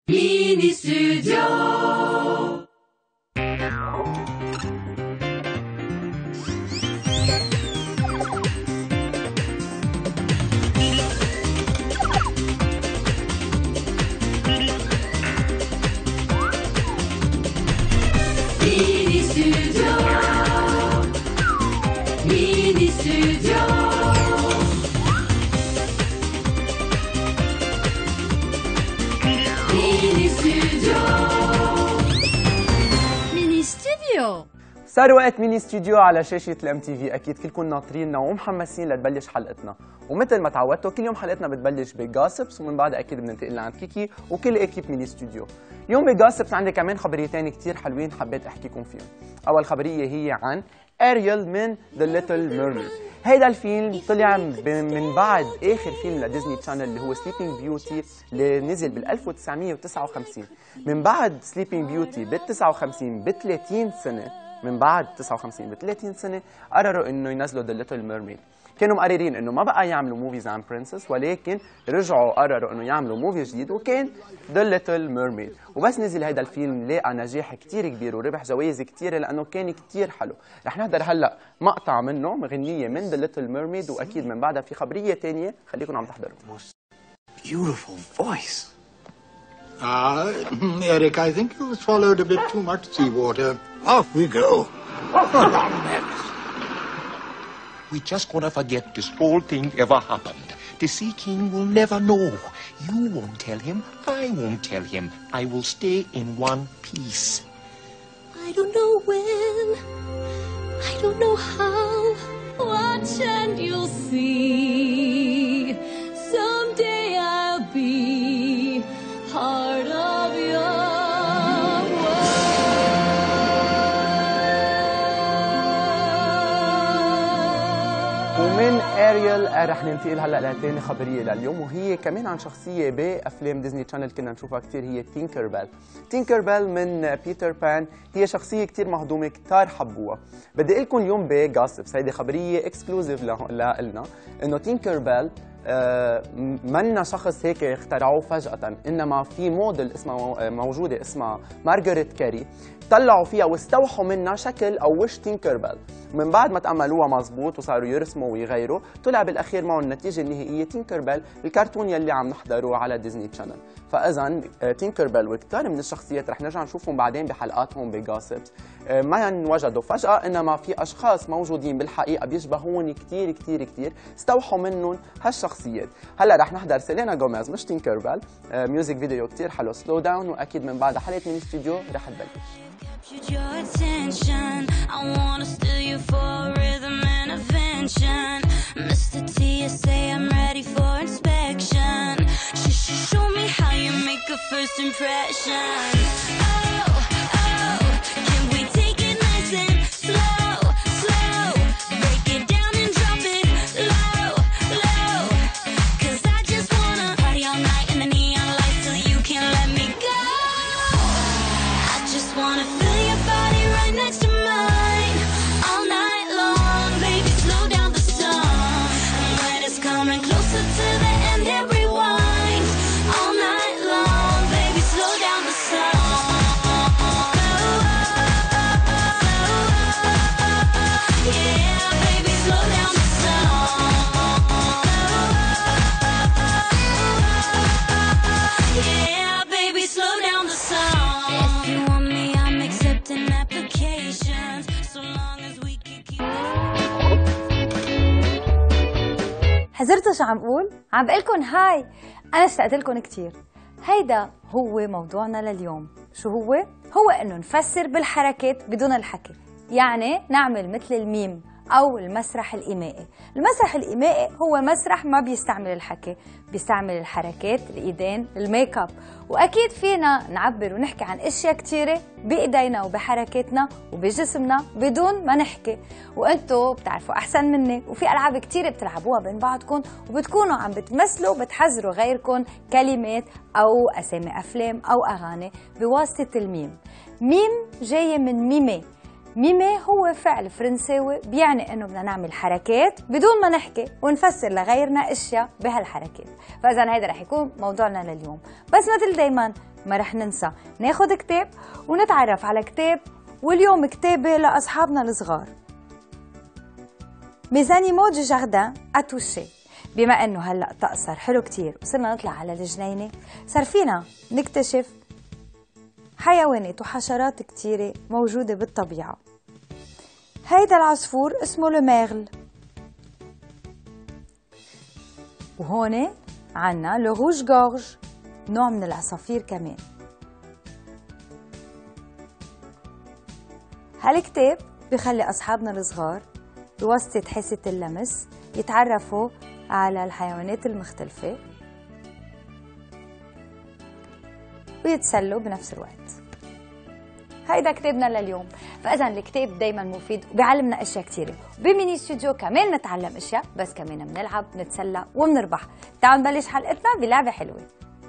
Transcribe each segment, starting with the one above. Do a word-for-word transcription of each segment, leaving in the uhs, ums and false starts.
ميني ستوديو. ميني ستوديو. ميني ستوديو. ميني ستوديو. ميني ستوديو. صار وقت ميني ستوديو على شاشة الام تي في، اكيد كلكم ناطريننا ومحمسين لتبلش حلقتنا، ومثل ما تعودتوا كل يوم حلقتنا بتبلش بجاسبس ومن بعد اكيد بننتقل لعند كيكي وكل اكيب ميني ستوديو. اليوم بجاسبس عندي كمان خبريتين كثير حلوين حبيت احكيكم فيهم. اول خبرية هي عن اريل من ذا ليتل ميرميد. هيدا الفيلم طلع من بعد اخر فيلم لديزني تشانل اللي هو سليبينج بيوتي اللي نزل بال ألف وتسعمية وتسعة وخمسين. من بعد سليبينج بيوتي بال تسعة وخمسين ب ثلاثين سنة، من بعد تسعة وخمسين ب ثلاثين سنة قرروا انه ينزلوا ذا ليتل ميرميد. كانوا مقررين انه ما بقى يعملوا موفيز عن برنسس، ولكن رجعوا قرروا انه يعملوا موفي جديد وكان ذا ليتل ميرميد. وبس نزل هذا الفيلم لقى نجاح كثير كبير وربح جوائز كثيره لانه كان كثير حلو. رح نحضر هلا مقطع منه مغنيه من ذا ليتل ميرميد، واكيد من بعدها في خبريه ثانيه خليكم عم تحضروا. Beautiful voice. Ah, uh, Eric, I think you swallowed a bit too much seawater. Off we go. We just gonna forget this whole thing ever happened. The Sea King will never know. You won't tell him. I won't tell him. I will stay in one piece. I don't know when, I don't know how. Watch and you'll see. Someday I'll be part of your ومن اريل رح ننتقل هلا لثاني خبريه لليوم، وهي كمان عن شخصيه بافلام ديزني تشانل كنا نشوفها كثير، هي تينكر بيل. تينكر بيل من بيتر بان هي شخصيه كثير مهضومه كثار حبوها. بدي اقول لكم اليوم بجاسبس هيدي خبريه اكسكلوزيف لنا انه تينكر بيل آه منا شخص هيك اخترعوه فجأة، انما في موديل اسمها موجوده اسمها مارغريت كاري طلعوا فيها واستوحوا منها شكل او وش تينكر بيل. من بعد ما تأملوها مزبوط وصاروا يرسموا ويغيروا، طلع بالاخير معه النتيجه النهائيه تينكر بيل الكرتون يلي عم نحضره على ديزني تشانل. فاذا تينكر بيل وكثار من الشخصيات رح نرجع نشوفهم بعدين بحلقاتهم بجاسبس ما انوجدوا فجأة، انما في اشخاص موجودين بالحقيقه بيشبهون كثير كثير كثير استوحوا منهم هالشخصيات. هلا رح نحضر سيلينا جوميز مش تينكر بيل ميوزك فيديو كثير حلو سلو داون، واكيد من بعد حلقه من الاستوديو رح تبلش. your attention. I wanna steal you for rhythm and invention. Mister T, you say I'm ready for inspection. Sh sh show me how you make a first impression. Oh, oh, can we take it nice and slow, slow? Break it down and drop it low, low. 'Cause I just wanna party all night in the neon lights till you can't let me go. I just wanna feel your body right next to mine all night long, baby. Slow down the song, and when it's coming closer to the end, it rewinds all night long, baby. Slow down the song. Yeah, baby, slow down the song. Yeah, baby, slow down the song. If you want me, I'm accepting applications, so long as we can keep. حزرتوا شو عم بقول؟ عم بقلكن هاي، أنا اشتقت لكم كثير. هيدا هو موضوعنا لليوم. شو هو؟ هو إنه نفسر بالحركات بدون الحكي، يعني نعمل مثل الميم أو المسرح الإيمائي. المسرح الإيمائي هو مسرح ما بيستعمل الحكي، بيستعمل الحركات، الإيدين، الميك اب، وأكيد فينا نعبر ونحكي عن أشياء كتيرة بإيدينا وبحركاتنا وبجسمنا بدون ما نحكي، وأنتوا بتعرفوا أحسن مني، وفي ألعاب كتيرة بتلعبوها بين بعضكم وبتكونوا عم بتمثلوا بتحذروا غيركم كلمات أو أسامي أفلام أو أغاني بواسطة الميم. ميم جاية من ميمي، ميمي هو فعل فرنساوي بيعني انه بدنا نعمل حركات بدون ما نحكي ونفسر لغيرنا اشياء بهالحركات. فاذا هيدا رح يكون موضوعنا لليوم، بس مثل دايما ما رح ننسى ناخد كتاب ونتعرف على كتاب، واليوم كتابة لاصحابنا الصغار. Mes animaux du jardin à toucher. بما انه هلا طقس صار حلو كتير وصرنا نطلع على الجنينة، صار فينا نكتشف حيوانات وحشرات كتيرة موجودة بالطبيعة. هيدا العصفور اسمه الميغل، وهون عنا لو روج غورج، نوع من العصافير كمان. هالكتاب بخلي أصحابنا الصغار بواسطة حاسة اللمس يتعرفوا على الحيوانات المختلفة ويتسلوا بنفس الوقت. هيدا كتابنا لليوم. فإذا الكتاب دايما مفيد وبيعلمنا أشياء كتيرة. بميني ستوديو كمان نتعلم أشياء، بس كمان بنلعب، نتسلى وبنربح. تعالوا نبلش حلقتنا بلعبة حلوة.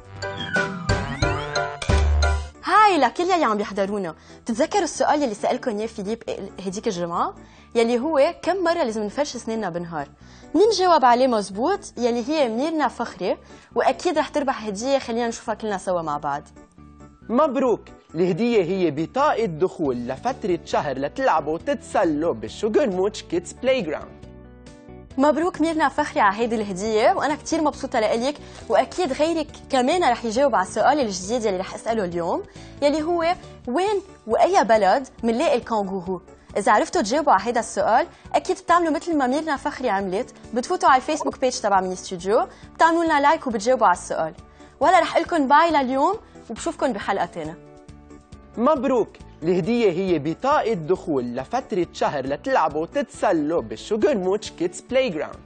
هاي لكل يلي عم بيحضرونا، بتتذكروا السؤال يلي سألكم اياه فيليب هديك الجمعة؟ يلي هو كم مرة لازم نفرش اسناننا بالنهار؟ مين جاوب عليه مزبوط؟ يلي هي منيرنا فخري، وأكيد رح تربح هدية. خلينا نشوفها كلنا سوا مع بعض. مبروك، الهدية هي بطاقة دخول لفترة شهر لتلعبوا وتتسلوا بالشوغر موتش كيدز بلاي جراوند. مبروك ميرنا فخري على هيدي الهدية، وأنا كتير مبسوطة لإلك، وأكيد غيرك كمان رح يجاوب على السؤال الجديد يلي رح أسأله اليوم، يلي هو وين وأي بلد منلاقي الكانغورو؟ إذا عرفتوا تجاوبوا على هيدا السؤال أكيد بتعملوا مثل ما ميرنا فخري عملت، بتفوتوا على الفيسبوك بيج تبع ميني ستوديو، بتعملوا لنا لايك وبتجاوبوا على السؤال. ولا رح أقولكم باي لليوم وبشوفكم بحلقة تانية. مبروك، الهدية هي بطاقة دخول لفترة شهر لتلعبوا وتتسلوا بالشوغر موتش كيدز بلاي جراوند.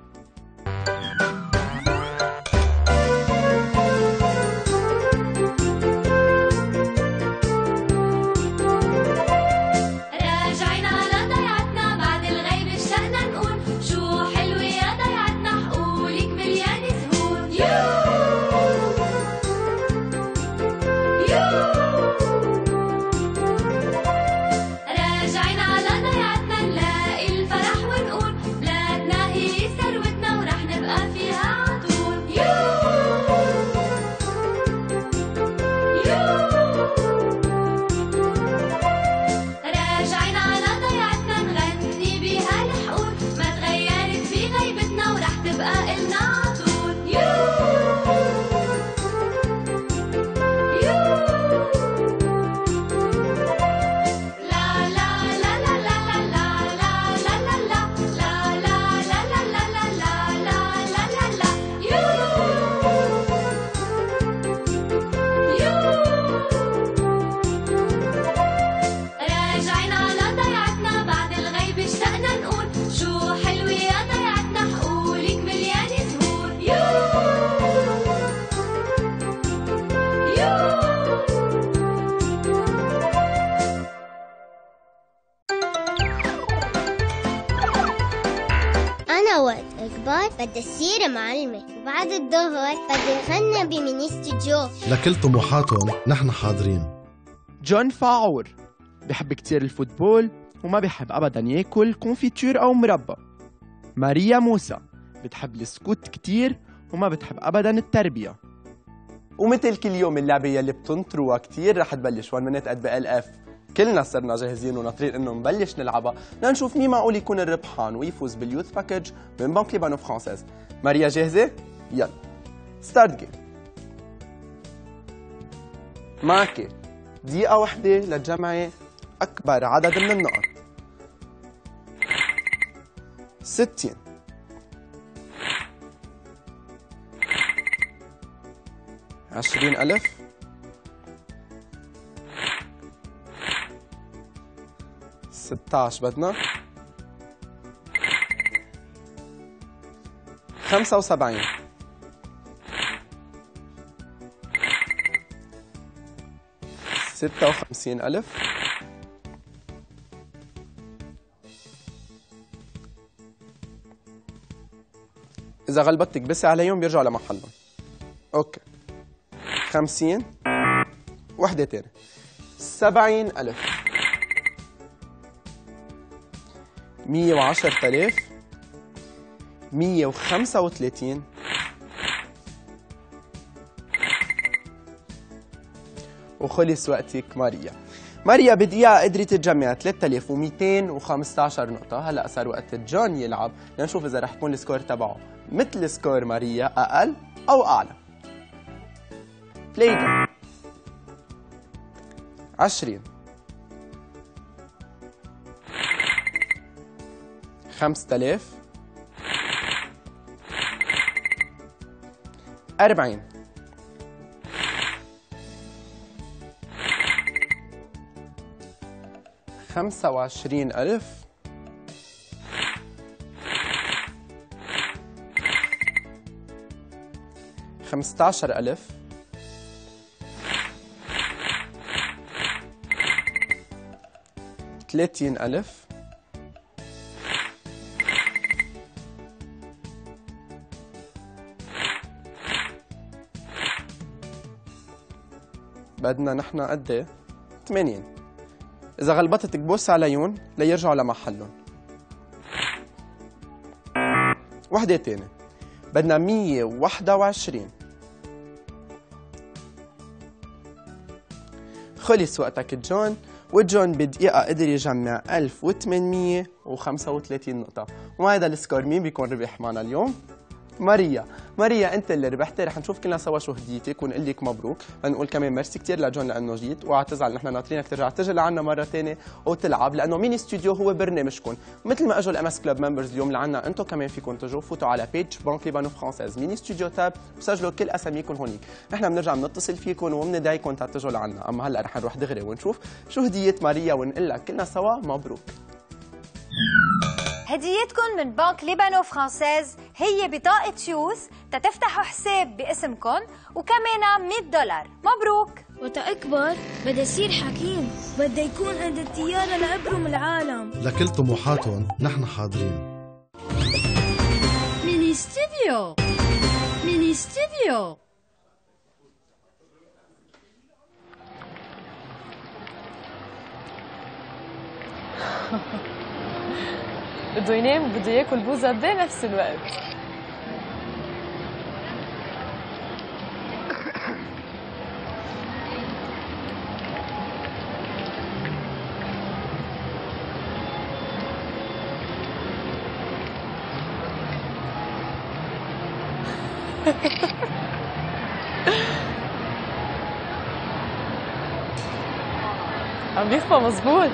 بدي أصير معلمة، وبعد الظهر بدي أغني بميني ستوديو. لكل طموحاتهم نحن حاضرين. جون فاعور بحب كتير الفوتبول وما بحب أبدا ياكل كونفيتور أو مربى. ماريا موسى بتحب السكوت كتير وما بتحب أبدا التربية. ومثل كل يوم اللعبة يلي بتنطروها كتير رح تبلش واحد minute at بي ال اف. كلنا صرنا جاهزين وناطرين انه نبلش نلعبها لنشوف مين معقول يكون الربحان ويفوز باليوث باكج من بنك ليبانو فرانسيز. ماريا جاهزة؟ يلا ستارت جيم. معك دقيقة واحدة لتجمعي أكبر عدد من النقط. ستين، عشرين ألف، ستاش بدنا، خمسة وسبعين، ستة وخمسين ألف، إذا غلبتك بس عليهم بيرجعوا لمحلهم. أوكي، خمسين، وحدة تانية، سبعين ألف، مية وعشرة آلاف، مية وخمسة وثلاثين، وخلص وقتك ماريا. ماريا بدقيقة قدرت تجمع ثلاثة آلاف ومئتين وخمسة عشر نقطة. هلا صار وقت جون يلعب لنشوف إذا رح يكون السكور تبعه مثل سكور ماريا أقل أو أعلى. بلاي جيم. عشرين، خمسة آلاف، أربعين، خمسة وعشرين ألف، خمسة عشر ألف، ثلاثين ألف، بدنا نحن قد ايه؟ ثمانين. إذا غلبطتك بوس عليهم ليرجعوا لمحلهم. وحدة تانية بدنا مية وواحدة وعشرين. خلص وقتك جون، وجون بدقيقة قدر يجمع ألف وثمانمية وخمسة وثلاثين نقطة، وهذا السكور مين بيكون ربح معنا اليوم؟ ماريا. ماريا انت اللي ربحتي. رح نشوف كلنا سوا شو هديتك ونقول لك مبروك، ونقول كمان ميرسي كثير لجون لانه جيت، واوعى تزعل نحن ناطرينك ترجع تجي لعنا مره ثانيه وتلعب، لانه ميني ستوديو هو برنامجكم مثل ما اجوا الام اس كلوب ممبرز اليوم لعنا، انتم كمان فيكم تجوا فوتوا على بيج بنك ليبانو فرانسيز ميني ستوديو تاب وسجلوا كل اساميكم هونيك، نحن بنرجع بنتصل فيكم وبندعيكم تجوا لعنا. اما هلا رح نروح دغري ونشوف شو هديه ماريا ونقول لك كلنا سوا مبروك. هديتكم من بنك ليبانو فرانسيز هي بطاقة شوز تتفتحوا حساب باسمكم وكمان مية دولار. مبروك. وتأكبر بدي يصير حكيم، بدي يكون عند الطيارة لأبرم العالم. لكل طموحاتهم نحن حاضرين. ميني ستوديو، ميني ستوديو. بده ينام وبده ياكل بوزة بنفس الوقت. عم يخفى مظبوط.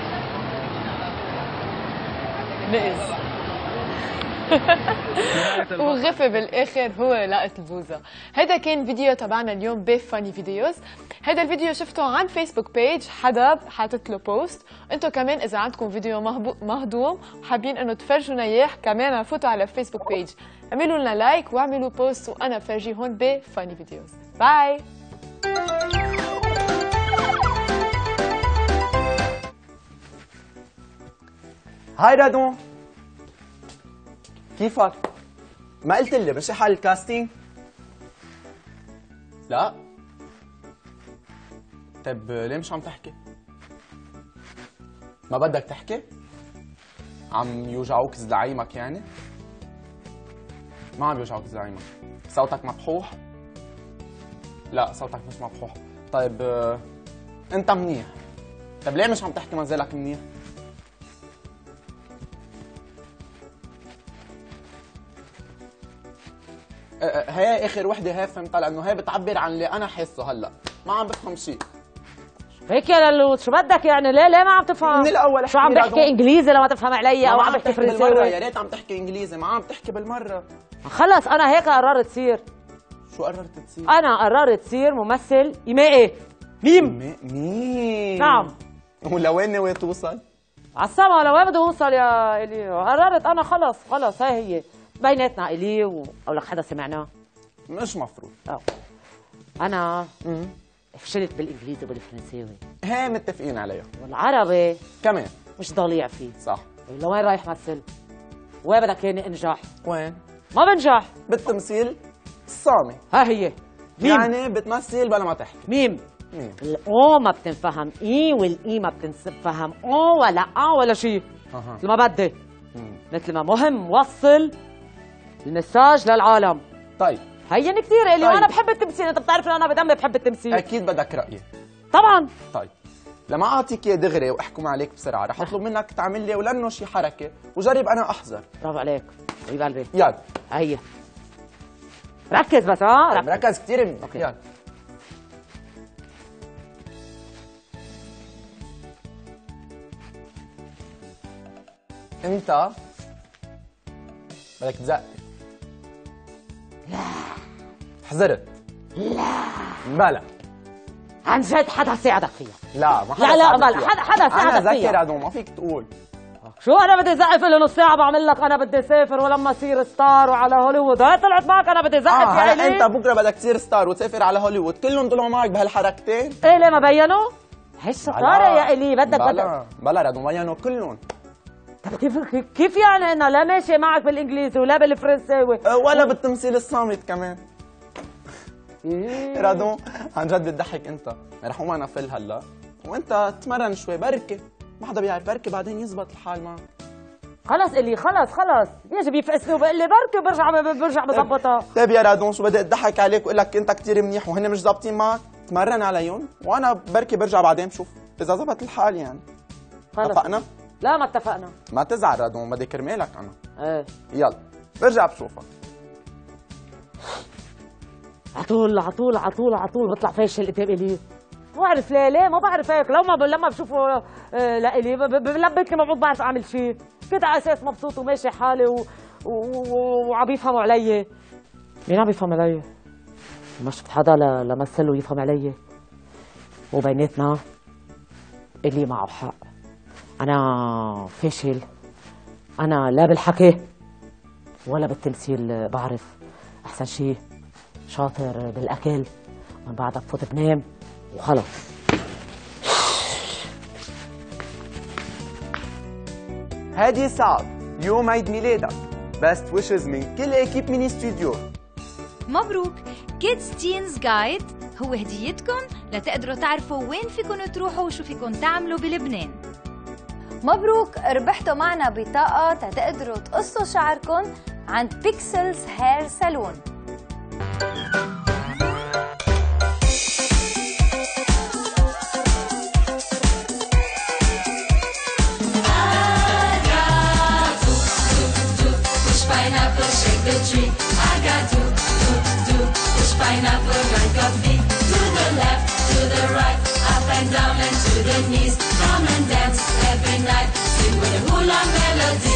نقز وغفى بالاخر هو لقط البوزه. هيدا كان فيديو تبعنا اليوم بفاني فيديوز. هيدا الفيديو شفته عن فيسبوك بيج، حدا حاطط له بوست. انتم كمان اذا عندكم فيديو مهضوم وحابين انه تفرجونا اياه كمان فوتوا على فيسبوك بيج، اعملوا لنا لايك واعملوا بوست وانا بفرجيه هون بفاني فيديوز. باي. هاي رادون، كيفك؟ ما قلت لي مشي حال الكاستينج؟ لا. طيب ليه مش عم تحكي؟ ما بدك تحكي؟ عم يوجعوك زعيمك يعني؟ ما عم يوجعوك زعيمك، صوتك مبحوح؟ لا صوتك مش مبحوح. طيب آه، انت منيح. طيب ليه مش عم تحكي منزلك منيح؟ هي اخر وحده هي فهمتها، لانه هي بتعبر عن اللي انا حاسه هلا، ما عم بفهم شيء. هيك يا للوت شو بدك يعني؟ ليه ليه ما عم تفهم؟ من الاول شو عم بحكي انجليزي لما تفهم علي او عم بحكي فرنساوي؟ يا ريت عم تحكي انجليزي، ما عم تحكي بالمره. خلص انا هيك قررت تصير. شو قررت تصير؟ انا قررت تصير ممثل ايمائي. ميم. ميم. نعم. ولوين ناوي توصل؟ على السما لوين بده يوصل يا الي؟ قررت انا خلص خلص هاي هي بيناتنا الي و... او لك حدا سمعناه؟ مش مفروض. اه انا امم فشلت بالانجليزي وبالفرنساوي. هي متفقين عليها. والعربي كمان مش ضليع فيه. صح. لوين رايح مثل؟ وين بدك ياني انجح؟ وين؟ ما بنجح بالتمثيل الصامي. ها هي ميم. يعني بتمثل بلا ما تحكي. ميم. ميم. الاو ما بتنفهم اي والاي ما بتنفهم او ولا اه ولا شيء. اها مثل ما بدي. مثل ما مهم وصل المساج للعالم. طيب هين كثير الي. طيب. وانا بحب التمثيل، انت بتعرف انه انا بدمي بحب التمثيل. اكيد بدك رايي. طبعا. طيب لما اعطيك اياه دغري واحكم عليك بسرعه رح اطلب منك تعمل لي ولنه شي حركه وجرب انا احذر. برافو عليك حبيب قلبي. يلا هي ركز بس. ها ركز, ركز كثير منك. يلا انت بدك تزقف. لا حذرت. لا بلا عن جد حدا ساعدك فيها. لا ما حدا لا لا ساعدك بلا فيها. حدا حدا ساعدك انا فيها. ذكر هدول ما فيك تقول. شو انا بدي زقف له نص ساعه بعمل لك انا بدي اسافر ولما اصير ستار وعلى هوليوود. هاي طلعت معك انا بدي زقف. اه يا هلا إلي. انت بكره بدك تصير ستار وتسافر على هوليوود كلهم طلعوا معك بهالحركتين. ايه ليه ما بينوا؟ هي الشطاره يا الي. بدك بلا بدك بلا ردوا بينوا كلهم. طب كيف كيف يعني انا لا ماشي معك بالانجليزي ولا بالفرنساوي ولا بالتمثيل الصامت كمان. إيه. رادو عن جد بتضحك انت. رح قوم انا فل هلا وانت تمرن شوي بركي ما حدا بيعرف بركي بعدين يزبط الحال معك. خلص الي خلص خلص يجي بيفقسني وبقول لي بركي برجع برجع بظبطها. طيب يا رادون شو بدي اضحك عليك واقول لك انت كثير منيح وهن مش ظابطين معك. تمرن عليهم وانا بركي برجع بعدين بشوف اذا زبط الحال يعني. خلص اتفقنا؟ لا ما اتفقنا. ما تزعل رادون بدي كرمالك انا. ايه يلا برجع بشوفك. عطول عطول عطول عطول بطلع فاشل قدام الي. ما بعرف ليه ليه ما بعرف هيك. لو ما لما بشوفه آه لإلي بلبكني ما بعرف اعمل شيء. كنت على اساس مبسوط وماشي حالي و... و... وعم يفهموا علي. مين عم يفهم علي؟ ما شفت حدا ل... لمثل ويفهم علي. وبيناتنا اللي معه حق. انا فاشل. انا لا بالحكي ولا بالتمثيل بعرف. احسن شيء شاطر بالاكل. من بعدها بفوت بنام وخلص. هادي سعد يوم عيد ميلادك. بست ويشز من كل اكيب ميني ستوديو. مبروك. كيدز تينز جايد هو هديتكم لتقدروا تعرفوا وين فيكم تروحوا وشو فيكم تعملوا بلبنان. مبروك ربحتوا معنا بطاقة تقدروا تقصوا شعركم عند بيكسلز هير سالون. Pineapple, drink coffee. To the left, to the right, up and down and to the knees. Come and dance every night, sing with a hula melody.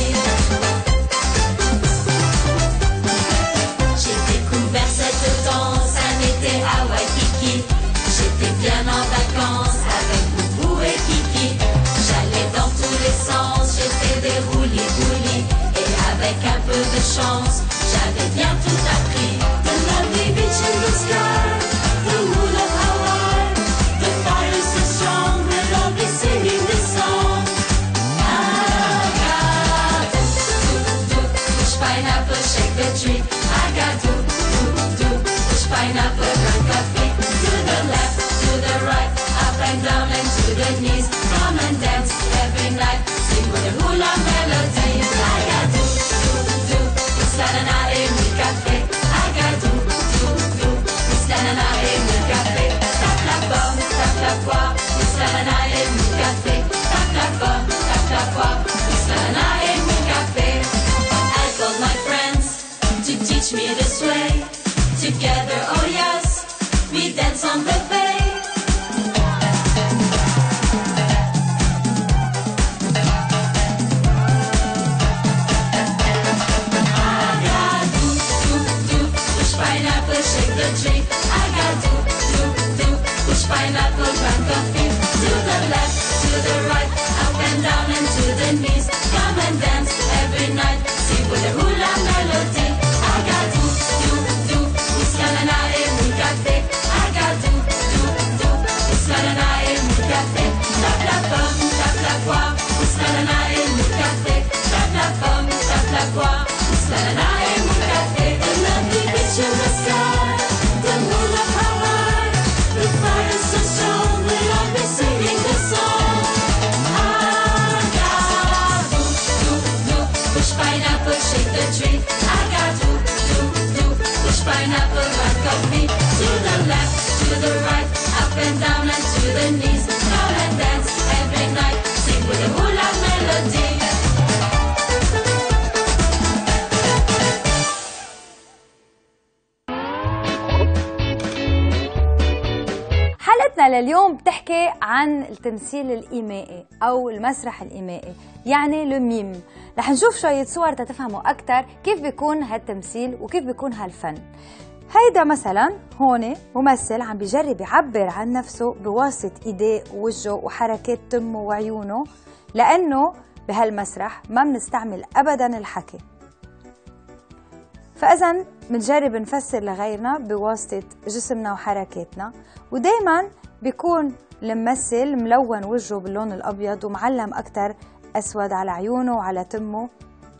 J'ai découvert cette danse un été à Waikiki. J'étais bien en vacances avec Boubou et Kiki. J'allais dans tous les sens, j'étais des roulis-boulis. Et avec un peu de chance, j'avais bien tout appris. The lovely beach in the sky, the moon of Hawaii. The fire is so strong, we'll all be singing this song. I got do, do, push pineapple, shake the tree. I got do, do, do, push pineapple, drink coffee. To the left, to the right, up and down and to the knees. Come and dance every night, sing with a hula melody. I got do, do, do, push la na na in the cafe. I got do, do, do, push la na na in the cafe. Tape la pomme, tape la poire, push la na na in the cafe. Tape la pomme, tape la poire, push la na na in the cafe. I called my friends to teach me this way. Together, oh yes, we dance on the bay. Pineapple, shake the tree. I got do, do, do. Push pineapple, grab coffee. To the left, to the right, up and down and to the knees. Come and dance every night, sing with a hula melody. I got do, do, do. Push la na na in the cafe. I got do, do, do. Push la na na in the cafe. Tape la pomme, tape la poire. Push la na na in the cafe. Tape la pomme, tape la poire. Push la na na in the cafe. The lovely beach in the sky. The قصتنا لليوم بتحكي عن التمثيل الإيمائي أو المسرح الإيمائي، يعني الميم. رح نشوف شوية صور تتفهموا أكثر كيف بيكون هالتمثيل وكيف بيكون هالفن. هيدا مثلا هون ممثل عم بيجرب يعبر عن نفسه بواسطة ايديه ووجهه وحركات تمه وعيونه، لأنه بهالمسرح ما بنستعمل أبدا الحكي. فإذا بنجرب نفسر لغيرنا بواسطة جسمنا وحركاتنا، ودايما بيكون الممثل ملون وجهه باللون الأبيض ومعلم أكتر أسود على عيونه وعلى تمه.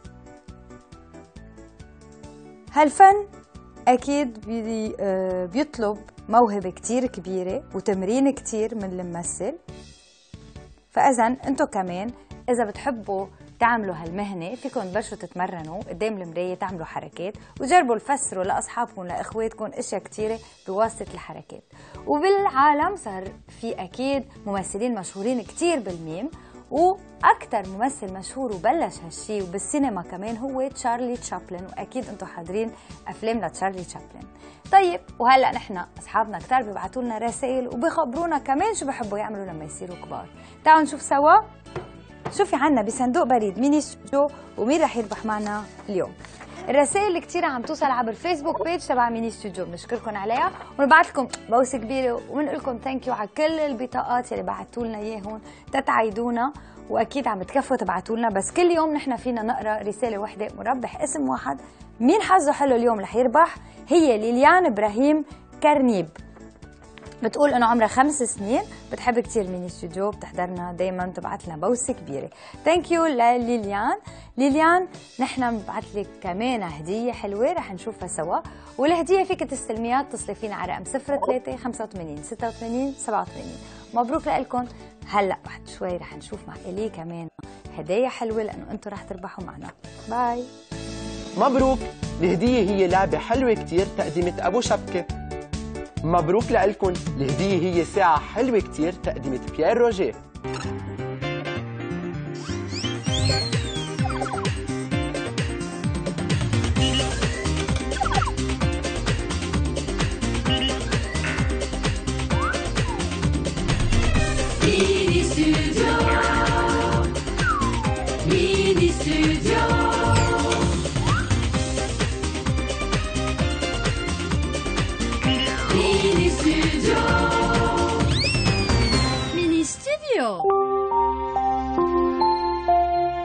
هالفن أكيد بي بيطلب موهبة كتير كبيرة وتمرين كتير من الممثل. فإذا أنتو كمان إذا بتحبوا تعملوا هالمهنة فيكم تبلشوا تتمرنوا قدام المراية، تعملوا حركات وجربوا تفسروا لأصحابكم لإخواتكم أشياء كتيرة بواسطة الحركات. وبالعالم صار في أكيد ممثلين مشهورين كتير بالميم، وأكتر ممثل مشهور وبلش هالشي وبالسينما كمان هو تشارلي تشابلن، وأكيد أنتم حاضرين أفلام لتشارلي تشابلن. طيب وهلأ نحن أصحابنا كتار بيبعتوا لنا رسائل وبيخبرونا كمان شو بحبوا يعملوا لما يصيروا كبار. تعالوا نشوف سوا شو في عنا بصندوق بريد ميني ستوديو ومين رح يربح معنا اليوم. الرسائل اللي كتير عم توصل عبر الفيسبوك بيج تبع ميني ستوديو بنشكركم عليها ونبعث لكم بوسه كبيره وبنقول لكم ثانك يو على كل البطاقات اللي بعثتوا لنا اياهم تتعيدونا، واكيد عم تكفوا تبعتوا لنا، بس كل يوم نحن فينا نقرا رساله وحده مربح اسم واحد. مين حظه حلو اليوم رح يربح هي ليليان ابراهيم كرنيب، بتقول انه عمرها خمس سنين، بتحب كثير ميني ستوديو، بتحضرنا دائما، بتبعث لنا بوسه كبيره. ثانك يو لليليان. ليليان نحن بنبعث لك كمان هديه حلوه رح نشوفها سوا، والهديه فيك تستلميها اتصلي فينا على رقم صفر ثلاثة خمسة وثمانين ستة وثمانين سبعة وثمانين. مبروك لكم. هلا بعد شوي رح نشوف مع الي كمان هدايا حلوه لانه انتم رح تربحوا معنا. باي. مبروك، الهديه هي لعبه حلوه كتير تقديمه ابو شبكه. مبروك لكم، الهدية هي ساعة حلوة كتير تقديمة بيير روجيه. ميني ستوديو ميني ستوديو ميني ستوديو